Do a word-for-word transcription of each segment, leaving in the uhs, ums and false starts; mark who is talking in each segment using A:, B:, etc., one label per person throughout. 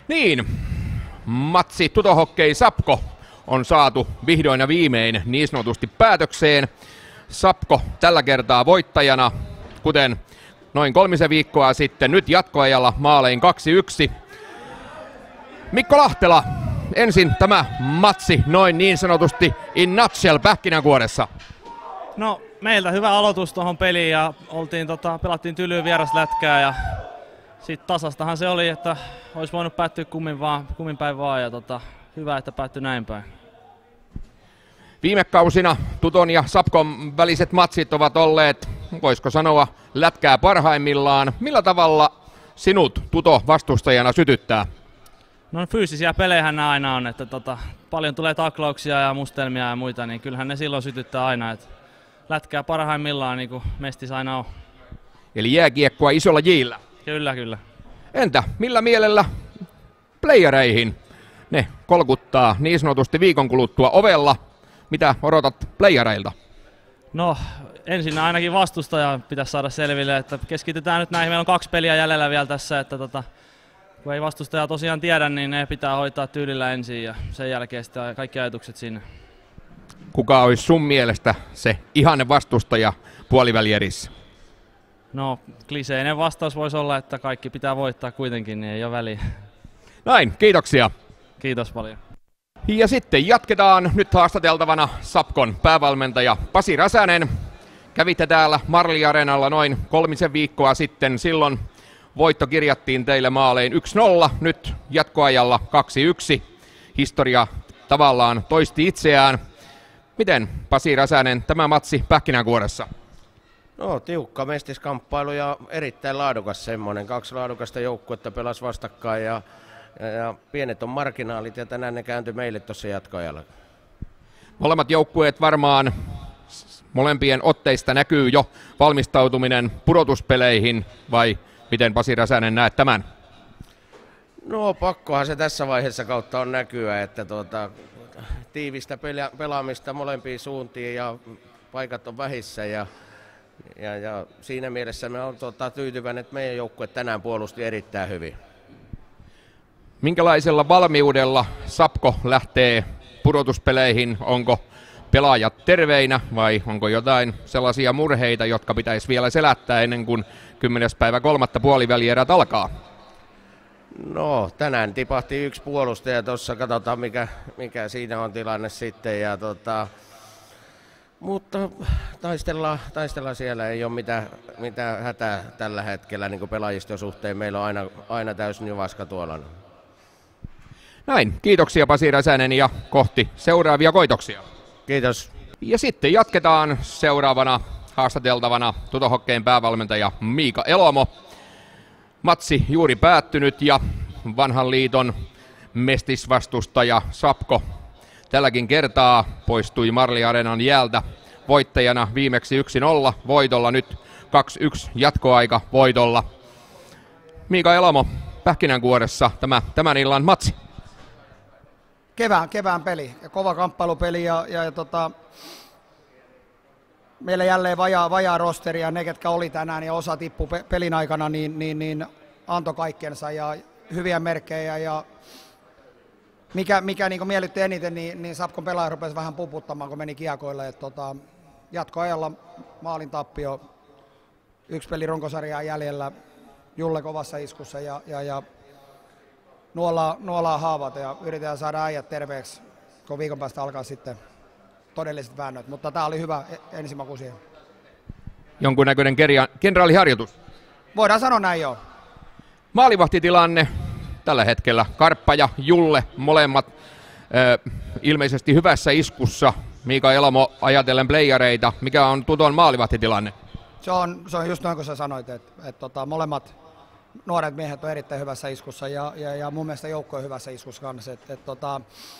A: Niin, matsi Tuto-Hockey Sapko on saatu vihdoin ja viimein niin sanotusti päätökseen. Sapko tällä kertaa voittajana, kuten noin kolmisen viikkoa sitten, nyt jatkoajalla maalein kaksi yksi. Mikko Lahtela, ensin tämä matsi noin niin sanotusti in nutshell pähkinänkuoressa.
B: No meiltä hyvä aloitus tuohon peliin ja oltiin, tota, pelattiin tylyä vieraslätkää ja sitten tasastahan se oli, että olisi voinut päättyä kummin, vaan, kummin päin vaan ja tota, hyvä, että päättyi näin päin.
A: Viime kausina Tuton ja Sapkon väliset matsit ovat olleet, voisiko sanoa, lätkää parhaimmillaan. Millä tavalla sinut Tuto vastustajana sytyttää?
B: No fyysisiä pelejähän nämä aina on, että tota, paljon tulee taklauksia ja mustelmia ja muita, niin kyllähän ne silloin sytyttää aina. Että lätkää parhaimmillaan niin kuin mestis aina on.
A: Eli jääkiekkoa isolla jillä.
B: Kyllä, kyllä.
A: Entä millä mielellä playereihin? Ne kolkuttaa niin sanotusti viikon kuluttua ovella. Mitä odotat playereilta?
B: No ensin ainakin vastustaja pitäisi saada selville, että keskitytään nyt näihin. Meillä on kaksi peliä jäljellä vielä tässä, että tota, kun ei vastustaja tosiaan tiedä, niin ne pitää hoitaa tyylillä ensin ja sen jälkeen sitten kaikki ajatukset sinne.
A: Kuka olisi sun mielestä se ihanne vastustaja puolivälierissä?
B: No kliseinen vastaus voisi olla, että kaikki pitää voittaa kuitenkin, niin ei ole väliä.
A: Näin, kiitoksia.
B: Kiitos paljon.
A: Ja sitten jatketaan nyt haastateltavana Sapkon päävalmentaja Pasi Räsänen. Kävitte täällä Marli-areenalla noin kolmisen viikkoa sitten. Silloin voitto kirjattiin teille maalein yksi nolla, nyt jatkoajalla kaksi yksi. Historia tavallaan toisti itseään. Miten, Pasi Räsänen, tämä matsi pähkinänkuoressa?
C: No tiukka mestiskamppailu ja erittäin laadukas semmoinen. Kaksi laadukasta joukkuetta pelasi vastakkain ja, ja, ja pienet on marginaalit ja tänään ne kääntyi meille tuossa jatkoajalla.
A: Molemmat joukkueet varmaan, molempien otteista näkyy jo valmistautuminen pudotuspeleihin, vai miten, Pasi Räsänen, näet tämän?
C: No pakkohan se tässä vaiheessa kautta on näkyä, että tuota, tiivistä pela- pelaamista molempiin suuntiin ja paikat on vähissä ja, ja, ja siinä mielessä me on tuota, tyytyväinen, että meidän joukkue tänään puolusti erittäin hyvin.
A: Minkälaisella valmiudella Sapko lähtee pudotuspeleihin? Onko pelaajat terveinä vai onko jotain sellaisia murheita, jotka pitäisi vielä selättää ennen kuin kymmenes päivä kolmatta puolivälierät alkaa?
C: No tänään tipahti yksi puolustaja tuossa, katsotaan mikä, mikä siinä on tilanne sitten. Ja tota, mutta taistellaan, taistellaan siellä, ei ole mitään, mitään hätää tällä hetkellä niin kuin pelaajiston suhteen. Meillä on aina, aina täysin juvaska tuolla.
A: Näin, kiitoksia Pasi Räsänen ja kohti seuraavia koitoksia.
C: Kiitos.
A: Ja sitten jatketaan seuraavana haastateltavana Tuto-Hockeyn päävalmentaja Miika Elomo. Matsi juuri päättynyt ja vanhan liiton mestisvastustaja Sapko tälläkin kertaa poistui Marli-areenan jäältä voittajana viimeksi yksi nolla voitolla, nyt kaksi yksi jatkoaika voitolla. Miika Elomo, pähkinänkuoressa tämä tämän illan matsi.
D: Kevään, kevään peli ja kova kamppailupeli ja, ja, ja tota, meillä jälleen vajaa, vajaa rosteri ja ne, ketkä oli tänään ja osa tippui pe- pelin aikana, niin, niin, niin antoi kaikkensa ja hyviä merkkejä ja mikä, mikä niin miellytti eniten, niin, niin Sapkon pelaaja rupesi vähän puputtamaan, kun meni kiekoille. Et, tota, jatkoajalla maalin tappio, yksi peli runkosarjaa jäljellä, Julle kovassa iskussa ja, ja, ja nuolaa, nuolaa haavat ja yritetään saada äijät terveeksi, kun viikon päästä alkaa sitten todelliset väännöt, mutta tämä oli hyvä ensimaku siihen.
A: Jonkunnäköinen kerja, kenraaliharjoitus.
D: Voidaan sanoa näin, joo.
A: Maalivahtitilanne tällä hetkellä. Karppa ja Julle molemmat ö, ilmeisesti hyvässä iskussa. Miika Elomo ajatellen playereita. Mikä on Tuton maalivahtitilanne?
D: Se on, se on just noin kuin sä sanoit, että et, tota, molemmat nuoret miehet on erittäin hyvässä iskussa ja, ja, ja mun mielestä joukko on hyvässä iskussa kanssa. Et, et, tota,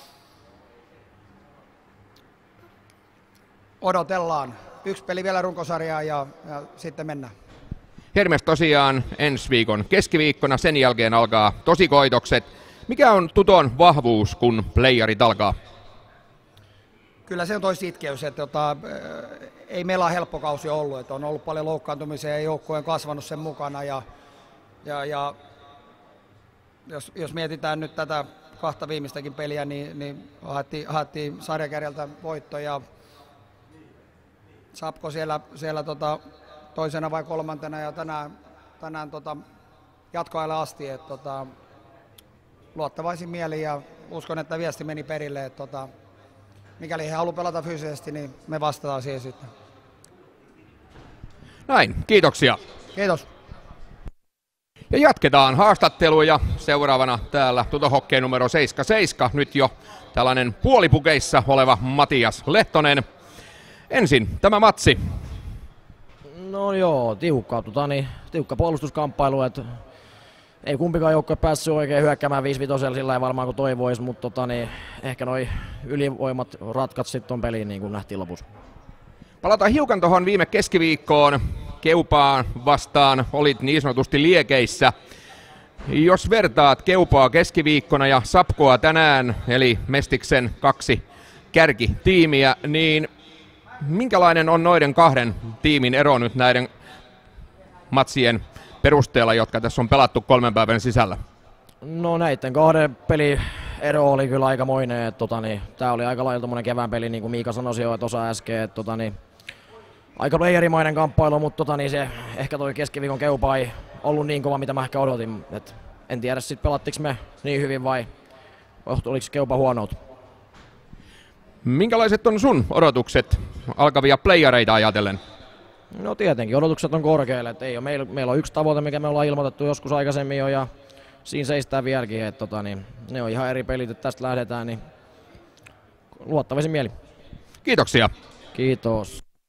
D: odotellaan. Yksi peli vielä runkosarjaa ja, ja sitten mennään.
A: Hermes tosiaan ensi viikon keskiviikkona, sen jälkeen alkaa tosikoitokset. Mikä on Tuton vahvuus, kun playerit alkaa?
D: Kyllä se on toi sitkeys, että tota, ei meillä ole helppo kausi ollut, että on ollut paljon loukkaantumisia ja joukkue on kasvanut sen mukana ja, ja, ja jos, jos mietitään nyt tätä kahta viimeistäkin peliä, niin, niin haettiin, haettiin sarjakärjeltä voitto ja Sapko siellä, siellä tota, toisena vai kolmantena ja tänään, tänään tota, jatkoajalle asti. Et, tota, luottavaisin mieli ja uskon, että viesti meni perille. Et, tota, mikäli he haluavat pelata fyysisesti, niin me vastataan siihen sitten.
A: Näin, kiitoksia.
D: Kiitos.
A: Ja jatketaan haastatteluja. Seuraavana täällä Tuto-hokkeen numero seitsemänkymmentäseitsemän, nyt jo tällainen puolipukeissa oleva Matias Lehtonen. Ensin tämä matsi.
E: No joo, tiukka, tota, niin, tiukka puolustuskamppailu, että ei kumpikaan joukkue päässyt oikein hyökkäämään viisi viisi sillä ei varmaan kuin toivoisi, mutta tota, niin, ehkä noi ylivoimat ratkat sitten ton peliin niin kuin nähtiin lopussa.
A: Palataan hiukan tuohon viime keskiviikkoon. Keupaan vastaan olit niin sanotusti liekeissä. Jos vertaat Keupaa keskiviikkona ja Sapkoa tänään, eli Mestiksen kaksi kärkitiimiä, niin minkälainen on noiden kahden tiimin ero nyt näiden matsien perusteella, jotka tässä on pelattu kolmen päivän sisällä?
E: No näiden kahden peli ero oli kyllä aikamoinen. Tota, niin, tää oli aika lailla tommonen kevään peli, niin kuin Miika sanoi jo tuossa äsken. Et, tota, niin, aika playerimainen kamppailu, mutta tota, niin se, ehkä toi keskiviikon Keupa ei ollut niin kova, mitä mä ehkä odotin. Et, en tiedä sit pelattiinko me niin hyvin vai oliko Keupa huonout.
A: Minkälaiset on sun odotukset alkavia playereita ajatellen?
E: No tietenkin, odotukset on korkealle. Et ei ole, meillä, meillä on yksi tavoite, mikä me ollaan ilmoitettu joskus aikaisemmin jo ja siinä seistään vieläkin. Et, tota, niin, ne on ihan eri pelit, että tästä lähdetään, niin luottavaisin mieli.
A: Kiitoksia.
E: Kiitos.